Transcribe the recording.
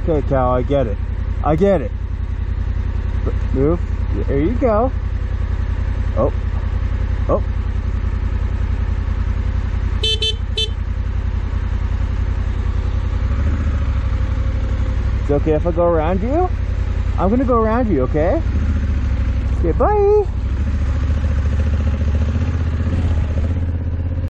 Okay, Cal, I get it. I get it. Move. There you go. Oh. Oh. It's okay if I go around you? I'm gonna go around you, okay? Okay, bye.